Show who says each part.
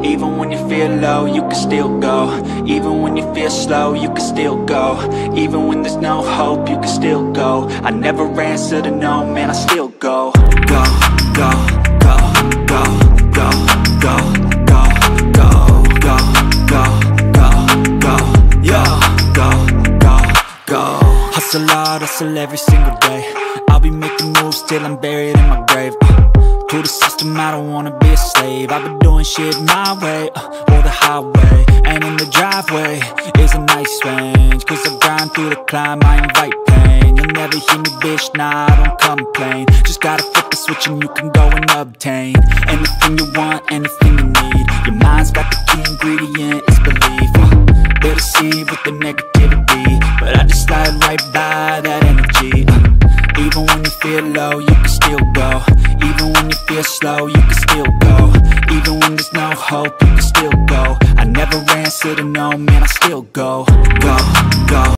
Speaker 1: Even when you feel low, you can still go. Even when you feel slow, you can still go. Even when there's no hope, you can still go. I never answer to no, man, I still go. Go, go, go, go, go, go, go, go, go, go, go, go, yo, go, go, go. Hustle hard, hustle every single day. I'll be making moves till I'm buried in my grave. To the system, I don't wanna be a slave. I've been doing shit my way, or the highway. And in the driveway is a nice range, cause I grind through the climb, I invite pain. You'll never hear me, bitch, nah, I don't complain. Just gotta flip the switch and you can go and obtain anything you want, anything you need. Your mind's got the key ingredient, it's belief. They'll deceive with the negativity, but I just slide right by that energy. Even when you feel low, you can still go. Even when you feel slow, you can still go. Even when there's no hope, you can still go. I never answer to no, man, I still go. Go, go.